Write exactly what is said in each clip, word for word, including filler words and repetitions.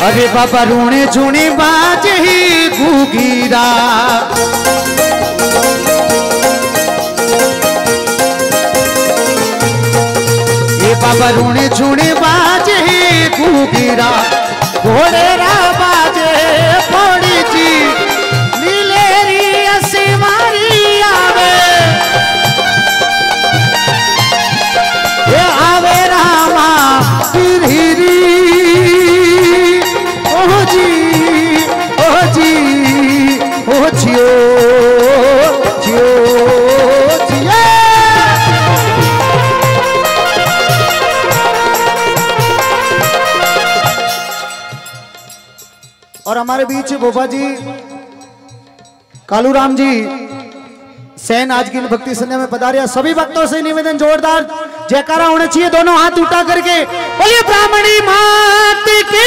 अरे बाबा रूणे झूणे बाजे ही घूगीरा ए बाबा रूणे झूणे बाजे ही घूगीरा घोड़े रा बाजे थोड़ी जी नीलेरी असी मारी आवे ये आवे रामा पीरी ओह जी ओह जी ओह जियो जियो जियो। और हमारे बीच बोबा जी कालूराम जी सैन आज की भक्ति संध्या में पधारिया। सभी भक्तों से निवेदन जोरदार जयकारा होना चाहिए, दोनों हाथ उठा करके बोलिए ब्राह्मणी मात की।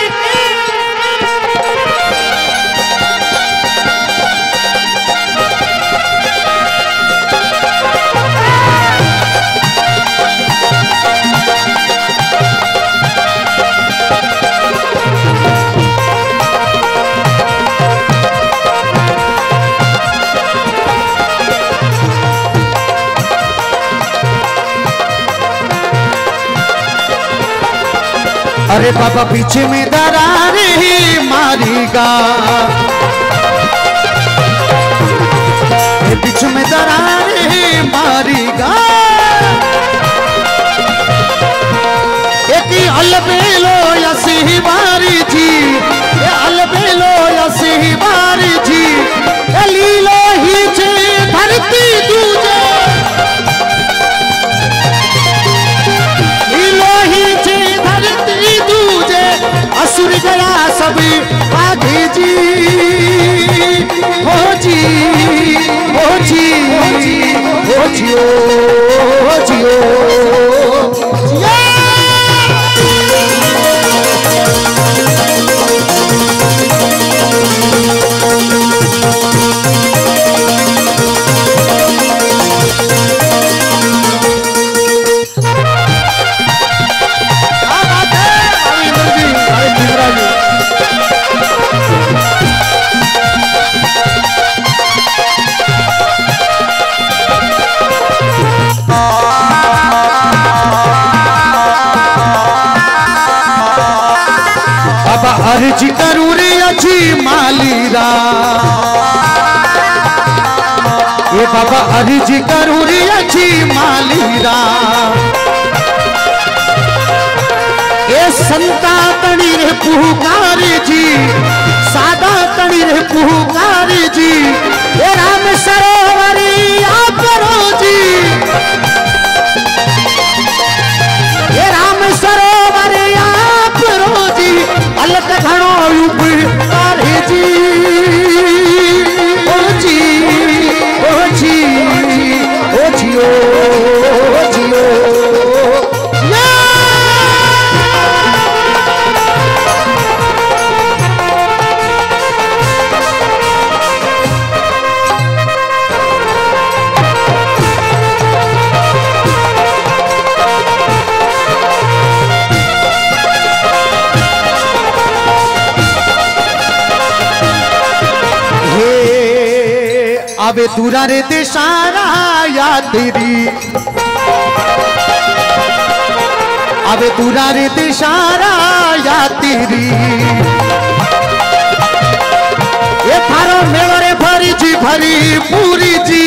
अरे बाबा पीछे में दरार ही मारीगा, पीछे में दरार ही मारीगा। एक अलबेलो यसी बारी जी, अलबेलो यसी बारी जी, लीलो ही छे धरती दूजे, लीलो ही छे धरती दूजे, असुर गया सभी आगे जी। हो जी हो जी हो जियो हो जियो जियो। अर्ज करूँ रे अच्छी मालीरा, ये बाबा अर्ज करूँ रे अच्छी मालीरा। ये संता तणी रे पुकार जी, सादा तणी रे पुकार जी, ये राम सरोवरी आप करो जी, ये राम सरोवरी आप करो जी। अलग घणो उपकार जी, ओ जी ओ जी ओ जियो ओ जियो। अबे दूरा रे देशारा या तेरी, अबे दूरा रे देशारा या तेरी, ये थारो मेलो रे भरी जी भरी पूरी जी।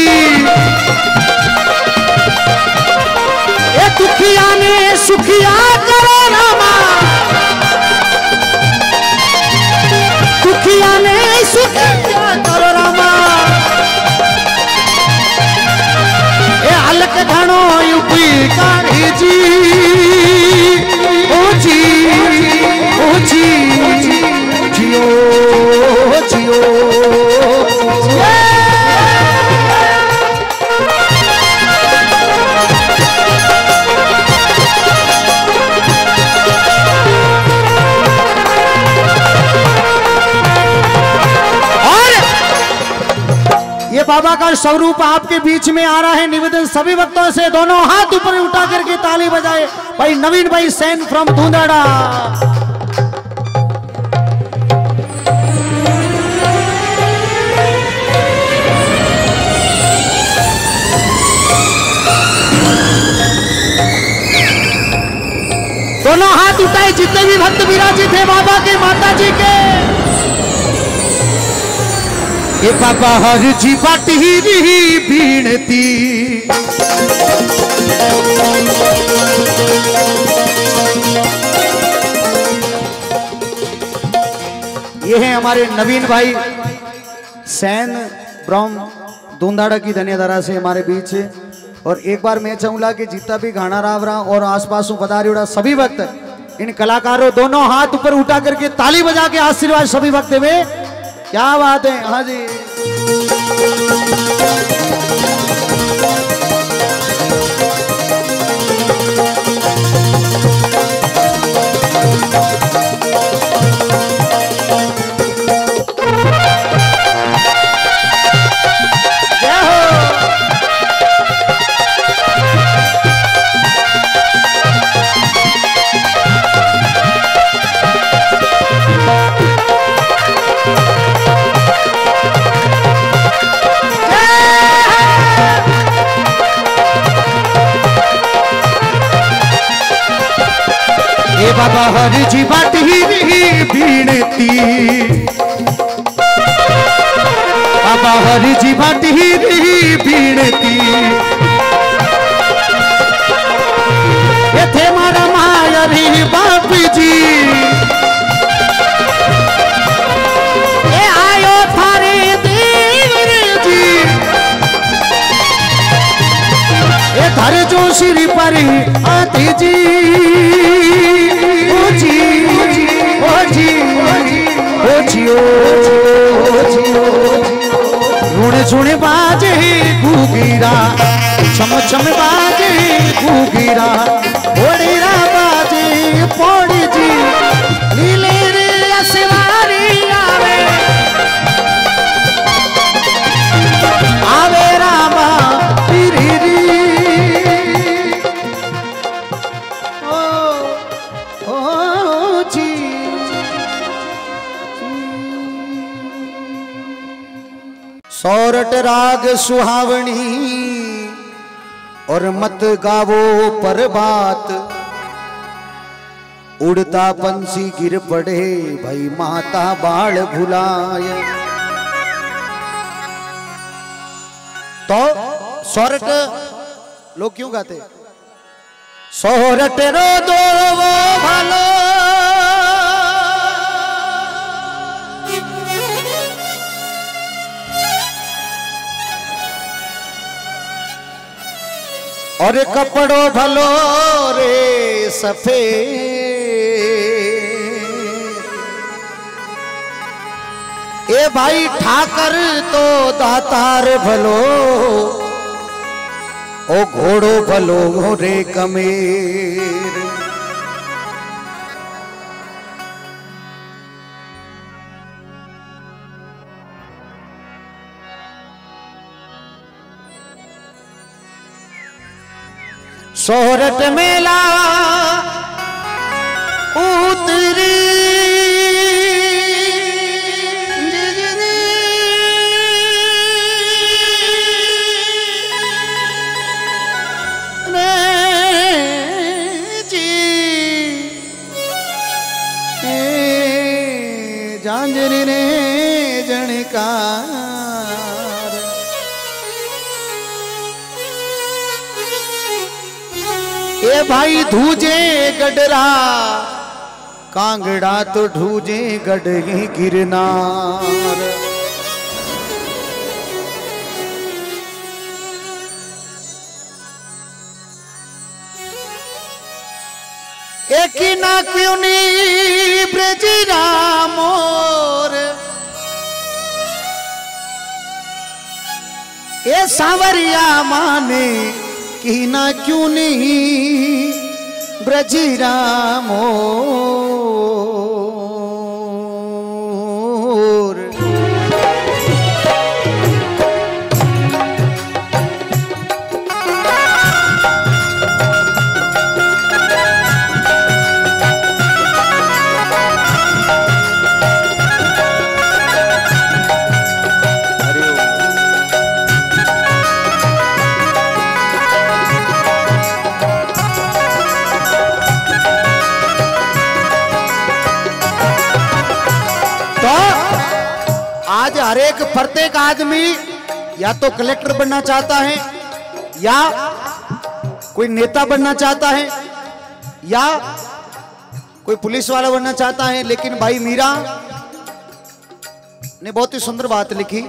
ये दुखिया ने सुखिया करो रामा, दुखिया ने सुखिया करो रामा। अलग घणो उपकार जी, ओ जी ओ जी जियो जियो। ये बाबा का स्वरूप आपके बीच में आ रहा है। निवेदन सभी भक्तों से दोनों हाथ ऊपर उठा करके ताली बजाए। भाई नवीन भाई सैन फ्रॉम धुंधाड़ा। हाथ उठाए जितने भी भक्त विराजित थे बाबा के, माता जी के। ये बाबा हर जी बाटी ही बीनती, ये है हमारे नवीन भाई सैन ब्रह्म दूंदाड़ा की धन्यधारा से हमारे बीच। और एक बार मैं चाहूंगा कि जितना भी घाना रावरा और आसपास पधारी सभी वक्त इन कलाकारों दोनों हाथ ऊपर उठा करके ताली बजा के आशीर्वाद सभी वक्त में। क्या बात है। हाँ जी, बाबा हर जी बाटी ही बीनती, बाबा हर जी बाटी ही बीनती, ये थे मारा मायरी बाप जी, ये आयो थारे देवर जी, ये धर जो श्री पर आती जी, सुने बाजे घूगीरा, छम छम बाजे घूगीरा, ओड़ीरा बाजे पौड़ी जी, लीले रे असवारी आवे, आवे रामा पीरी री, ओ ओ जी। सौरठ राग सुहावनी और मत गावो पर बात, उड़ता पंछी गिर पड़े भाई माता बाल भुलाए। तो सौरठ लोग क्यों गाते? सौरठ रो दो वो भालो, और कपड़ो भलो रे सफेद, ए भाई ठाकर तो दातार भलो, ओ घोड़ो भलो रे कमेर। सोरठ मेला उतरी झांझरी रे जणकार, ए भाई धूजे गडरा कांगड़ा तो ढूजे गडे गिरनार। एक ना क्यों नी ब्रजरा मोर, ए सांवरिया माने की ना क्यों नहीं ब्रजरा मोर। एक प्रत्येक आदमी या तो कलेक्टर बनना चाहता है, या कोई नेता बनना चाहता है, या कोई पुलिस वाला बनना चाहता है। लेकिन भाई मीरा ने बहुत ही सुंदर बात लिखी।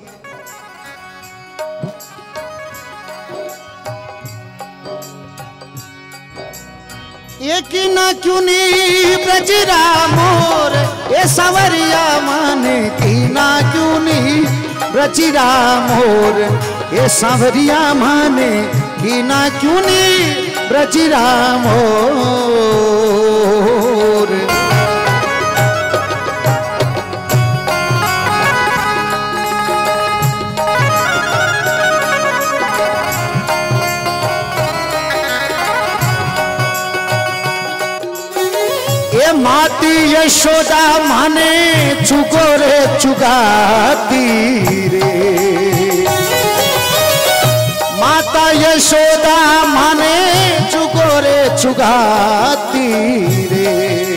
एक ना क्यों नहीं ब्रजरा मोर ए सवरिया माने की ना क्यों नहीं ब्रजरा मोर ए सवरिया माने की ना क्यों नहीं ब्रजरा मोर। ये माती यशोदा माने चुगो रे चुगाती रे, माता यशोदा माने चुगो रे चुगाती रे।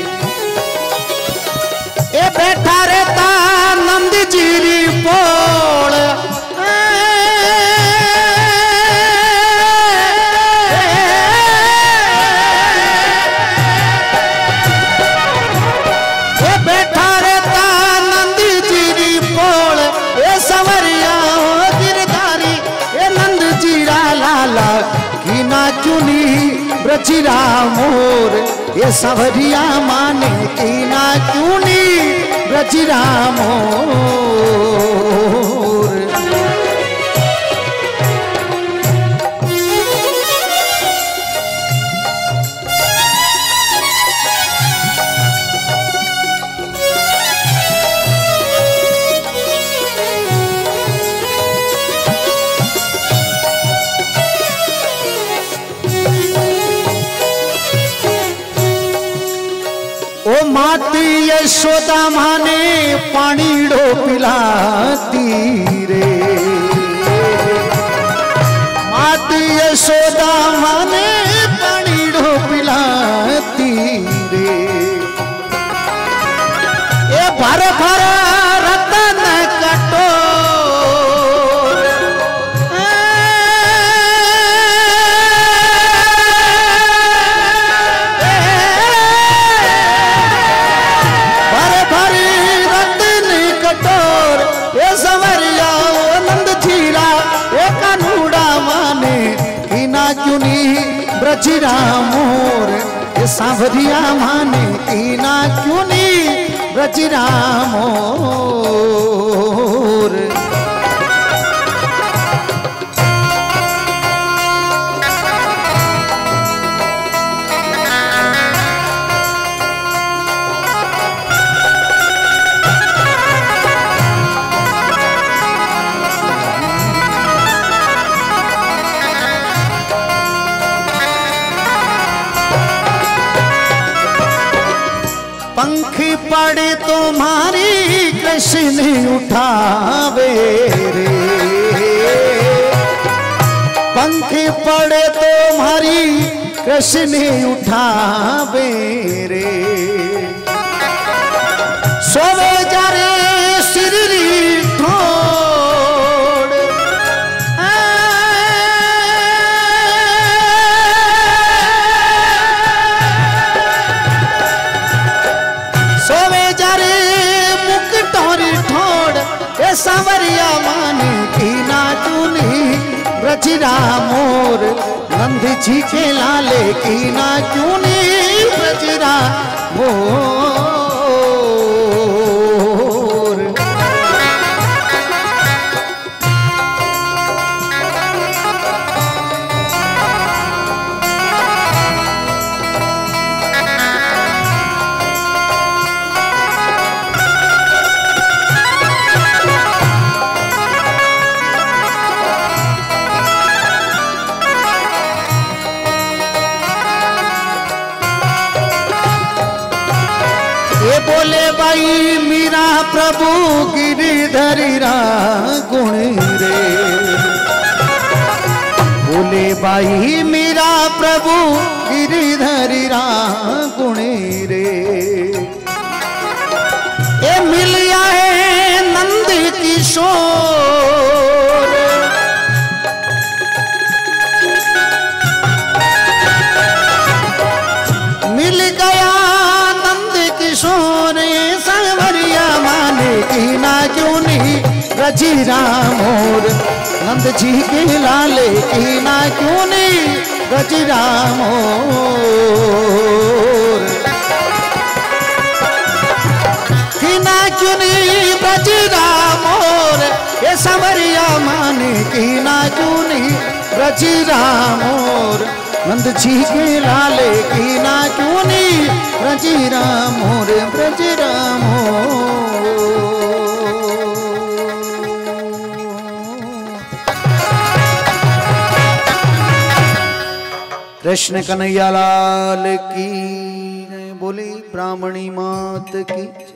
ये बैठा रहता नंद जीरी पोड़ ब्रजरा मोर ये सवरिया माने की ना क्यों नी ब्रजरा मोर। ओ माती यशोदा माने पानी डो पिलाती रे, माती यशोदा माने पानी डो पिलाती रे। ये भर भर रतन कटो ब्रजरा मोर ये सांवरिया माने की ना क्यों नी ब्रजरा मोर। पंखी पड़े तुम्हारी कृष्ण उठावे रे, पंखी पड़े तुम्हारी कृष्ण उठावे रे। सोवे जा रे सिररी ठोड़ सांवरिया माने की ना चुनी ब्रजरा मोर नंद जी के लाले की ना क्यों नी ब्रजरा मोर। बोले भाई मीरा प्रभु गिरिधरी रा गुण रे, बोले भाई मीरा प्रभु गिरिधरी रा गुण रे। ये मिलिया है नंद किशोर रजी राम और नंद जी के लाले की ना क्यों नहीं रजी राम और की ना क्यों नहीं रजी राम और ये सवरिया माने की ना क्यों नहीं रजी राम और नंद जी के लाले की ना क्यों नहीं रजी राम और ब्रज राम कृष्ण कन्हैया लाल की बोली ब्राह्मणी मात की।